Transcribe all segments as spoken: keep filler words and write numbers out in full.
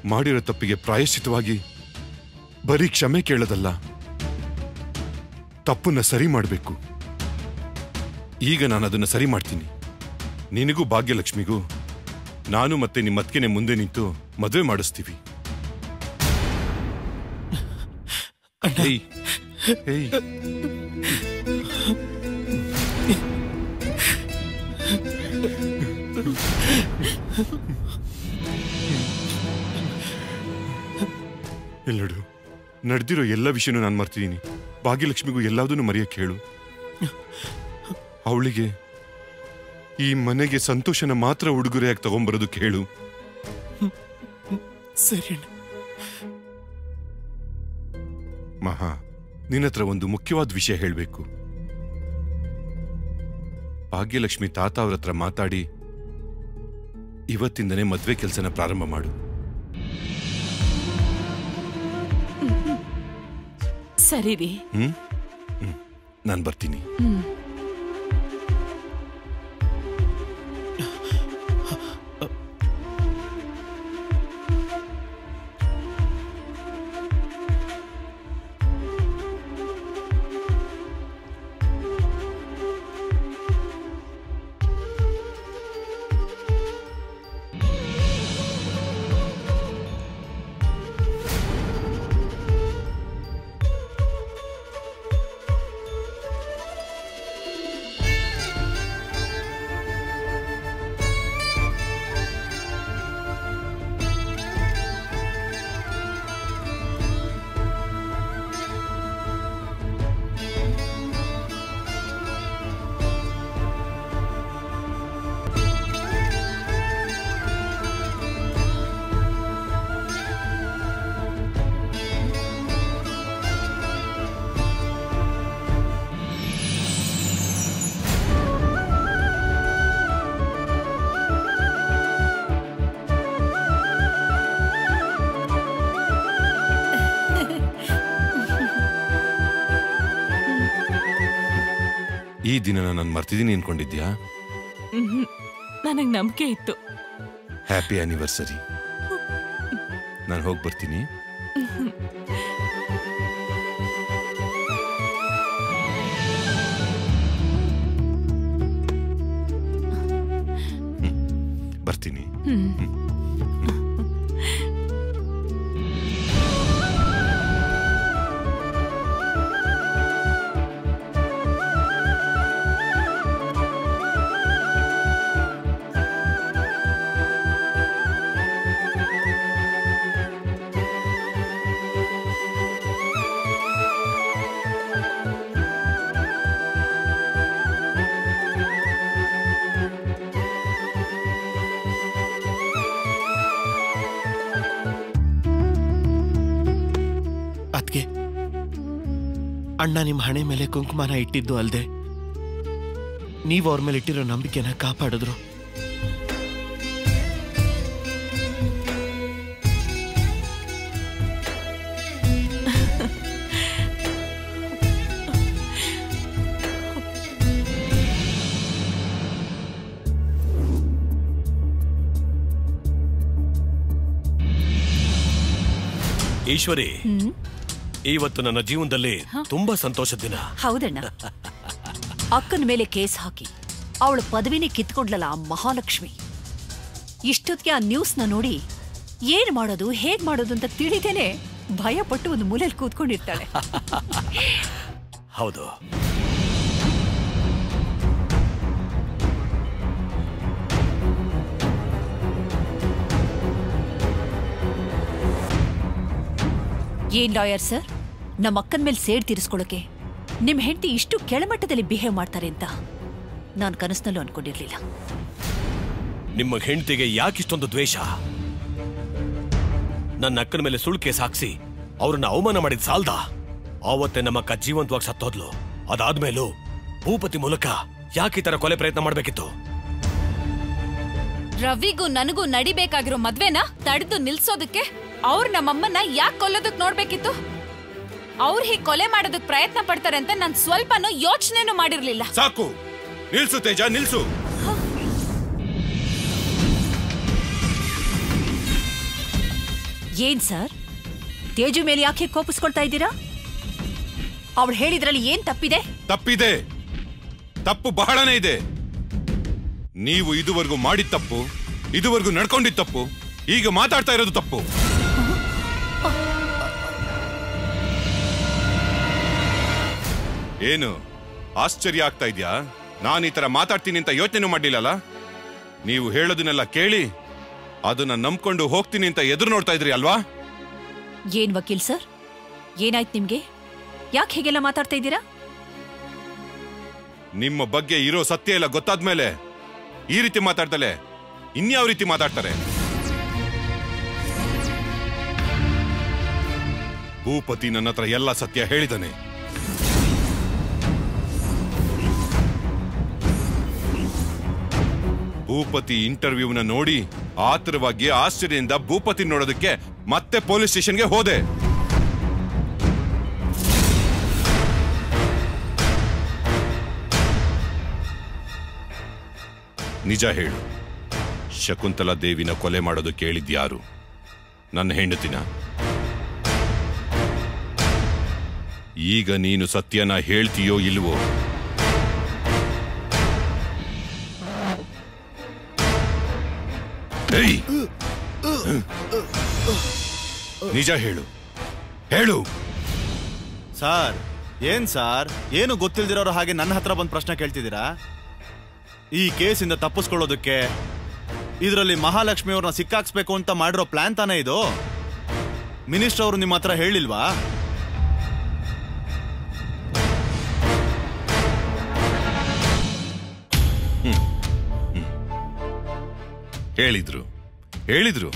ಮಾಡಿರೋ ತಪ್ಪಿಗೆ ಪ್ರಾಯಶ್ಚಿತವಾಗಿ ಬರೀ ಕ್ಷಮೆ ಕೇಳೋದಲ್ಲ, ತಪ್ಪನ್ನ ಸರಿ ಮಾಡಬೇಕು. ಈಗ ನಾನು ಅದನ್ನ ಸರಿ ಮಾಡ್ತೀನಿ. ನಿನಗೂ ಭಾಗ್ಯಲಕ್ಷ್ಮಿಗೂ ನಾನು ಮತ್ತೆ ನಿಮ್ಮ ಅತ್ತಿಗೆನೆ ಮುಂದೆ ನಿಂತು ಮದುವೆ ಮಾಡಿಸ್ತೀವಿ. ಹೇಯ್ ಹೇಯ್ ಎಲ್ಲಡು, ನಡೆದಿರೋ ಎಲ್ಲ ವಿಷಯನೂ ನಾನು ಮರ್ತಿದ್ದೀನಿ. ಭಾಗ್ಯಲಕ್ಷ್ಮಿಗೂ ಎಲ್ಲದನ್ನು ಮರೆಯಕ್ಕೆ ಹೇಳು. ಅವಳಿಗೆ ಈ ಮನೆಗೆ ಸಂತೋಷನ ಮಾತ್ರ ಉಡುಗೊರೆಯಾಗಿ ತಗೊಂಡ್ಬರೋದಕ್ಕೆ ಹೇಳು. ಸರಿ. ಮಹಾ, ನಿನ್ನತ್ರ ಒಂದು ಮುಖ್ಯವಾದ ವಿಷಯ ಹೇಳಬೇಕು. ಭಾಗ್ಯಲಕ್ಷ್ಮಿ ತಾತ ಅವ್ರ ಹತ್ರ ಮಾತಾಡಿ ಇವತ್ತಿಂದನೇ ಮದ್ವೆ ಕೆಲಸನ ಪ್ರಾರಂಭ ಮಾಡು. ಸರಿ ರೀ. ಹ್ಮ್ ಹ್ಮ್ ನಾನು ಬರ್ತೀನಿ. ಈ ದಿನ ನಾನು ಮರ್ತಿದ್ದೀನಿ ಅನ್ಕೊಂಡಿದ್ಯಾ? ನನಗೆ ನಂಬಿಕೆ ಇತ್ತು. Happy anniversary. ನಾನು ಹೋಗಿ ಬರ್ತೀನಿ. ಬರ್ತೀನಿ. ಅದ್ಕೆ ಅಣ್ಣ ನಿಮ್ಮ ಹಣೆ ಮೇಲೆ ಕುಂಕುಮನ ಇಟ್ಟಿದ್ದು ಅಲ್ದೆ ನೀವು ಅವ್ರ ಮೇಲೆ ಇಟ್ಟಿರೋ ನಂಬಿಕೆನ ಕಾಪಾಡಿದ್ರು. ಈಶ್ವರಿ, ಇವತ್ತು ನನ್ನ ಜೀವನದಲ್ಲಿ ತುಂಬಾ ಸಂತೋಷದ ದಿನ. ಹೌದಣ್ಣ. ಅಕ್ಕನ ಮೇಲೆ ಕೇಸ್ ಹಾಕಿ ಅವಳ ಪದವಿನೇ ಕಿತ್ಕೊಂಡ್ಲಲ್ಲ ಆ ಮಹಾಲಕ್ಷ್ಮಿ. ಇಷ್ಟೊತ್ತಿಗೆ ಆ ನ್ಯೂಸ್ನ ನೋಡಿ ಏನ್ ಮಾಡೋದು ಹೇಗ್ ಮಾಡೋದು ಅಂತ ತಿಳಿದೇನೆ ಭಯ ಪಟ್ಟು ಒಂದು ಮೂಲೆಯಲ್ಲಿ ಕೂತ್ಕೊಂಡಿರ್ತಾಳೆ. ಹೌದು. ಏನ್ ಲಾಯರ್ ಸರ್, ನಮ್ಮ ಅಕ್ಕನ ಮೇಲೆ ಸೇಡ್ ತೀರಿಸ್ಕೊಳ್ಳೋಕೆ ನಿಮ್ ಹೆಂಡತಿ ಇಷ್ಟು ಕೆಳಮಟ್ಟದಲ್ಲಿ ಬಿಹೇವ್ ಮಾಡ್ತಾರೆ ಅಂತ ನಾನು ಕನಸಿನಲ್ಲೂ ಅನ್ಕೊಂಡಿರ್ಲಿಲ್ಲ. ನಿಮ್ಮ ಹೆಂಡತಿಗೆ ಯಾಕಿಷ್ಟೊಂದು ದ್ವೇಷ? ನನ್ನ ಅಕ್ಕನ ಮೇಲೆ ಸುಳ್ಳು ಕೇಸ್ ಹಾಕ್ಸಿ ಅವ್ರನ್ನ ಅವಮಾನ ಮಾಡಿದ ಸಾಲ್ದ? ಆವತ್ತೇ ನಮ್ಮ ಅಕ್ಕ ಜೀವಂತವಾಗಿ ಸತ್ತೋದ್ಲು. ಅದಾದ್ಮೇಲೂ ಭೂಪತಿ ಮೂಲಕ ಯಾಕೆ ಈ ತರ ಕೊಲೆ ಪ್ರಯತ್ನ ಮಾಡ್ಬೇಕಿತ್ತು? ರವಿಗೂ ನನಗೂ ನಡಿಬೇಕಾಗಿರೋ ಮದ್ವೆನ ತಡೆದು ನಿಲ್ಸೋದಕ್ಕೆ ಅವ್ರು ನಮ್ಮಮ್ಮನ್ನ ಯಾಕೆ ಕೊಲ್ಲೋದಕ್ ನೋಡ್ಬೇಕಿತ್ತು? ಅವ್ರು ಹೀಗೆ ಕೊಲೆ ಮಾಡೋದಕ್ ಪ್ರಯತ್ನ ಪಡ್ತಾರೆ ಅಂತ ನಾನ್ ಸ್ವಲ್ಪನೂ ಯೋಚನೆನೂ ಮಾಡಿರ್ಲಿಲ್ಲ. ಸಾಕು, ನಿಲ್ಸು ತೇಜ, ನಿಲ್ಸು. ಏನ್ ಸರ್, ತೇಜು ಮೇಲೆ ಯಾಕೆ ಕೋಪಿಸ್ಕೊಳ್ತಾ ಇದ್ದೀರಾ? ಅವಳು ಹೇಳಿದ್ರಲ್ಲಿ ಏನ್ ತಪ್ಪಿದೆ? ತಪ್ಪಿದೆ, ತಪ್ಪು ಬಹಳನೇ ಇದೆ. ನೀವು ಇದುವರೆಗೂ ಮಾಡಿದ ತಪ್ಪು, ಇದುವರೆಗೂ ನಡ್ಕೊಂಡಿದ್ದ ತಪ್ಪು, ಈಗ ಮಾತಾಡ್ತಾ ಇರೋದು ತಪ್ಪು. ಏನು ಆಶ್ಚರ್ಯ ಆಗ್ತಾ ಇದ್ಯಾ? ನಾನು ಈ ತರ ಮಾತಾಡ್ತೀನಿ ಅಂತ ಯೋಚನೆ ಮಾಡ್ಲಿಲ್ಲಲ್ಲ. ನೀವು ಹೇಳೋದನ್ನೆಲ್ಲ ಕೇಳಿ ಅದನ್ನ ನಂಬ್ಕೊಂಡು ಹೋಗ್ತೀನಿ ಅಂತ ಎದುರು ನೋಡ್ತಾ ಇದ್ರಿ ಅಲ್ವಾ? ಏನ್ ವಕೀಲ್ ಸರ್, ಏನಾಯ್ತು ನಿಮ್ಗೆ? ಯಾಕೆ ಹೇಗೆಲ್ಲ ಮಾತಾಡ್ತಾ ಇದ್ದೀರಾ? ನಿಮ್ಮ ಬಗ್ಗೆ ಇರೋ ಸತ್ಯ ಎಲ್ಲ ಗೊತ್ತಾದ್ಮೇಲೆ ಈ ರೀತಿ ಮಾತಾಡ್ತಲೆ ಇನ್ಯಾವ ರೀತಿ ಮಾತಾಡ್ತಾರೆ? ಭೂಪತಿ ನನ್ನ ಹತ್ರ ಎಲ್ಲ ಸತ್ಯ ಹೇಳಿದಾನೆ. ಭೂಪತಿ ಇಂಟರ್ವ್ಯೂನ ನೋಡಿ ಆತುರವಾಗಿ ಆಶ್ಚರ್ಯದಿಂದ ಭೂಪತಿ ನೋಡೋದಕ್ಕೆ ಮತ್ತೆ ಪೊಲೀಸ್ ಸ್ಟೇಷನ್ಗೆ ಹೋದೆ. ನಿಜ ಹೇಳು, ಶಕುಂತಲಾ ದೇವಿನ ಕೊಲೆ ಮಾಡೋದು ಕೇಳಿದ್ಯಾರು? ನನ್ನ ಹೆಂಡತಿನ? ಈಗ ನೀನು ಸತ್ಯನ ಹೇಳ್ತೀಯೋ ಇಲ್ವೋ? ನಿಜ ಹೇಳು, ಹೇಳು. ಸಾರ್, ಏನ್ ಸಾರ್, ಏನು ಗೊತ್ತಿಲ್ದಿರೋರು ಹಾಗೆ ನನ್ನ ಹತ್ರ ಬಂದು ಪ್ರಶ್ನೆ ಕೇಳ್ತಿದ್ದೀರಾ? ಈ ಕೇಸಿಂದ ತಪ್ಪಿಸ್ಕೊಳ್ಳೋದಕ್ಕೆ ಇದರಲ್ಲಿ ಮಹಾಲಕ್ಷ್ಮಿ ಅವ್ರನ್ನ ಸಿಕ್ಕಾಕ್ಸ್ಬೇಕು ಅಂತ ಮಾಡಿರೋ ಪ್ಲಾನ್ ತಾನೇ ಇದು? ಮಿನಿಸ್ಟರ್ ಅವರು ನಿಮ್ಮ ಹತ್ರ ಹೇಳಿಲ್ವಾ? ಹೇಳಿದ್ರು ಹೇಳಿದ್ರು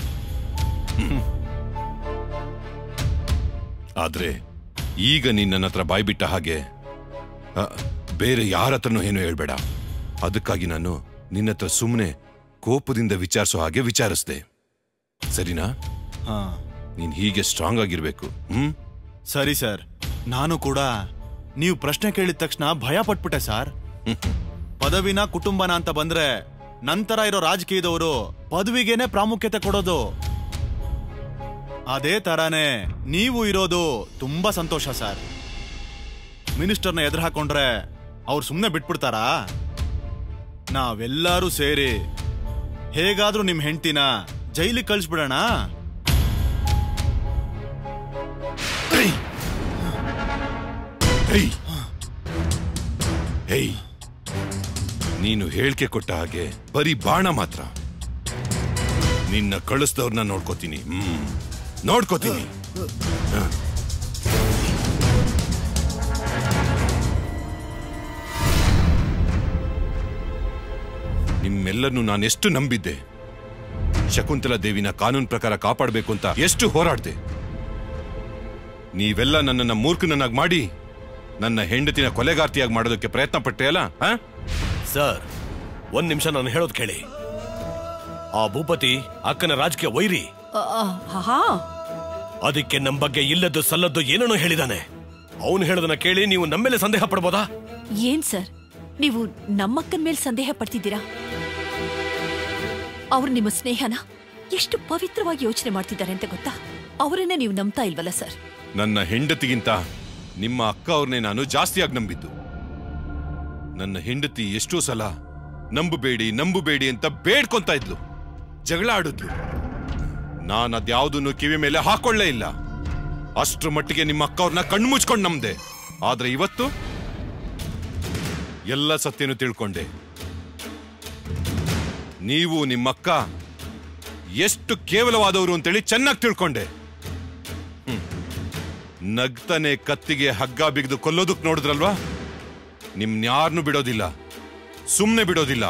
ಆದ್ರೆ ಈಗ ನೀನ್ ನನ್ನ ಹತ್ರ ಬಾಯ್ ಬಿಟ್ಟ ಹಾಗೆ ಬೇರೆ ಯಾರ ಹತ್ರನೂ ಏನು ಹೇಳ್ಬೇಡ. ಅದಕ್ಕಾಗಿ ನಾನು ನಿನ್ನ ಹತ್ರ ಸುಮ್ಮನೆ ಕೋಪದಿಂದ ವಿಚಾರಿಸೋ ಹಾಗೆ ವಿಚಾರಿಸ್ದೆ, ಸರಿನಾ? ಹಾ, ನೀನ್ ಹೀಗೆ ಸ್ಟ್ರಾಂಗ್ ಆಗಿರ್ಬೇಕು. ಹ್ಮ್, ಸರಿ ಸರ್. ನಾನು ಕೂಡ ನೀವು ಪ್ರಶ್ನೆ ಕೇಳಿದ ತಕ್ಷಣ ಭಯ ಪಟ್ಬಿಟ್ಟೆ ಸರ್. ಪದವಿನ ಕುಟುಂಬನ ಅಂತ ಬಂದ್ರೆ ನಂತರ ಇರೋ ರಾಜಕೀಯದವರು ಪದವಿಗೇನೆ ಪ್ರಾಮುಖ್ಯತೆ ಕೊಡೋದು. ಅದೇ ತರಾನೇ ನೀವು ಇರೋದು ತುಂಬಾ ಸಂತೋಷ ಸರ್. ಮಿನಿಸ್ಟರ್ನ ಎದುರು ಹಾಕೊಂಡ್ರೆ ಅವ್ರು ಸುಮ್ಮನೆ ಬಿಟ್ಬಿಡ್ತಾರಾ? ನಾವೆಲ್ಲರೂ ಸೇರಿ ಹೇಗಾದ್ರೂ ನಿಮ್ ಹೆಂಡ್ತಿನ ಜೈಲಿಗೆ ಕಳಿಸ್ಬಿಡೋಣ. ನೀನು ಹೇಳಿಕೆ ಕೊಟ್ಟ ಹಾಗೆ ಬರೀ ಬಾಣ ಮಾತ್ರ. ನಿನ್ನ ಕಳಿಸ್ದವ್ರನ್ನ ನೋಡ್ಕೋತೀನಿ. ಹ್ಮ್, ನೋಡ್ಕೋತೀನಿ. ನಿಮ್ಮೆಲ್ಲರನ್ನು ನಾನೆಷ್ಟು ನಂಬಿದ್ದೆ. ಶಕುಂತಲಾ ದೇವಿನ ಕಾನೂನು ಪ್ರಕಾರ ಕಾಪಾಡಬೇಕು ಅಂತ ಎಷ್ಟು ಹೋರಾಡ್ದೆ. ನೀವೆಲ್ಲ ನನ್ನನ್ನ ಮೂರ್ಖನನ್ನಾಗಿ ಮಾಡಿ ನನ್ನ ಹೆಂಡತಿನ ಕೊಲೆಗಾರ್ತಿಯಾಗಿ ಮಾಡೋದಕ್ಕೆ ಪ್ರಯತ್ನ ಪಟ್ಟೆ ಅಲ್ಲ? ಸರ್, ಒಂದ್ ನಿಮಿಷ ನಾನು ಹೇಳೋದು ಕೇಳಿ. ಆ ಭೂಪತಿ ಅಕ್ಕನ ರಾಜಕೀಯ ವೈರಿ. ಅದಕ್ಕೆ ನಮ್ ಬಗ್ಗೆ ಇಲ್ಲದ್ದು ಸಲ್ಲದ್ದು ಏನೇನೋ ಹೇಳಿದಾನೆ. ಅವನು ಹೇಳೋದನ್ನ ಕೇಳಿ ನೀವು ನಮ್ಮ ಮೇಲೆ ಸಂದೇಹ ಪಡ್ಬೋದಾ? ಏನ್ ಸರ್, ನೀವು ನಮ್ಮಕ್ಕನ ಮೇಲೆ ಸಂದೇಹ ಪಡ್ತಿದ್ದೀರಾ? ಅವ್ರು ನಿಮ್ಮ ಸ್ನೇಹನ ಎಷ್ಟು ಪವಿತ್ರವಾಗಿ ಯೋಚನೆ ಮಾಡ್ತಿದ್ದಾರೆ ಅಂತ ಗೊತ್ತಾ? ಅವರನ್ನ ನೀವು ನಂಬ್ತಾ ಇಲ್ವಲ್ಲ ಸರ್? ನನ್ನ ಹೆಂಡತಿಗಿಂತ ನಿಮ್ಮ ಅಕ್ಕ ಅವ್ರನ್ನೇ ನಾನು ಜಾಸ್ತಿಯಾಗಿ ನಂಬಿದ್ದು. ನನ್ನ ಹೆಂಡತಿ ಎಷ್ಟೋ ಸಲ ನಂಬಬೇಡಿ ನಂಬಬೇಡಿ ಅಂತ ಬೇಡ್ಕೊಂತ ಇದ್ಲು, ಜಗಳ ಆಡಿದ್ಲು. ನಾನು ಅದ್ಯಾವುದನ್ನು ಕಿವಿ ಮೇಲೆ ಹಾಕೊಳ್ಳೇ ಇಲ್ಲ. ಅಷ್ಟ್ರ ಮಟ್ಟಿಗೆ ನಿಮ್ಮ ಅಕ್ಕ ಅವ್ರನ್ನ ಕಣ್ಣು ಮುಚ್ಕೊಂಡು ನಂಬ್ದೆ. ಆದ್ರೆ ಇವತ್ತು ಎಲ್ಲ ಸತ್ಯನು ತಿಳ್ಕೊಂಡೆ. ನೀವು ನಿಮ್ಮಕ್ಕ ಎಷ್ಟು ಕೇವಲವಾದವರು ಅಂತೇಳಿ ಚೆನ್ನಾಗಿ ತಿಳ್ಕೊಂಡೆ. ನಗ್ತಾನೆ ಕತ್ತಿಗೆ ಹಗ್ಗ ಬಿಗಿದು ಕೊಲ್ಲೋದಕ್ ನೋಡಿದ್ರಲ್ವಾ? ನಿಮ್ನ್ಯಾರನ್ನೂ ಬಿಡೋದಿಲ್ಲ, ಸುಮ್ನೆ ಬಿಡೋದಿಲ್ಲ.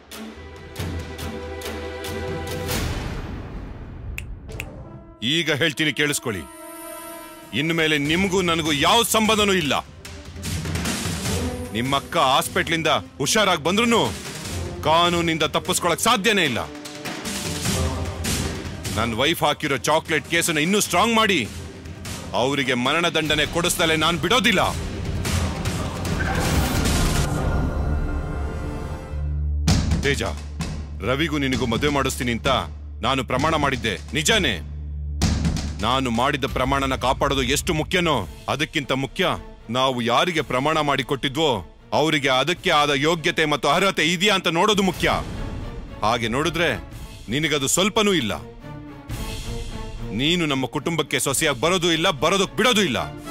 ಈಗ ಹೇಳ್ತೀನಿ ಕೇಳಿಸ್ಕೊಳ್ಳಿ. ಇನ್ಮೇಲೆ ನಿಮಗೂ ನನಗೂ ಯಾವ ಸಂಬಂಧನೂ ಇಲ್ಲ. ನಿಮ್ಮಕ್ಕ ಹಾಸ್ಪಿಟ್ಲಿಂದ ಹುಷಾರಾಗಿ ಬಂದ್ರು ಕಾನೂನಿಂದ ತಪ್ಪಿಸ್ಕೊಳಕ್ ಸಾಧ್ಯನೇ ಇಲ್ಲ. ನನ್ನ ವೈಫ್ ಹಾಕಿರೋ ಚಾಕ್ಲೇಟ್ ಕೇಸನ್ನ ಇನ್ನೂ ಸ್ಟ್ರಾಂಗ್ ಮಾಡಿ ಅವರಿಗೆ ಮರಣದಂಡನೆ ಕೊಡಿಸ್ದಲೆ ನಾನು ಬಿಡೋದಿಲ್ಲ. ತೇಜ, ರವಿಗೂ ನಿನಗೂ ಮದುವೆ ಮಾಡಿಸ್ತೀನಿ ಅಂತ ನಾನು ಪ್ರಮಾಣ ಮಾಡಿದ್ದೆ, ನಿಜಾನೇ. ನಾನು ಮಾಡಿದ ಪ್ರಮಾಣನ ಕಾಪಾಡೋದು ಎಷ್ಟು ಮುಖ್ಯನೋ ಅದಕ್ಕಿಂತ ಮುಖ್ಯ ನಾವು ಯಾರಿಗೆ ಪ್ರಮಾಣ ಮಾಡಿಕೊಟ್ಟಿದ್ವೋ ಅವರಿಗೆ ಅದಕ್ಕೆ ಆದ ಯೋಗ್ಯತೆ ಮತ್ತು ಅರ್ಹತೆ ಇದೆಯಾ ಅಂತ ನೋಡೋದು ಮುಖ್ಯ. ಹಾಗೆ ನೋಡಿದ್ರೆ ನಿನಗದು ಸ್ವಲ್ಪನೂ ಇಲ್ಲ. ನೀನು ನಮ್ಮ ಕುಟುಂಬಕ್ಕೆ ಸೊಸೆಯಾಗಿ ಬರೋದು ಇಲ್ಲ, ಬರೋದಕ್ಕೆ ಬಿಡೋದು ಇಲ್ಲ.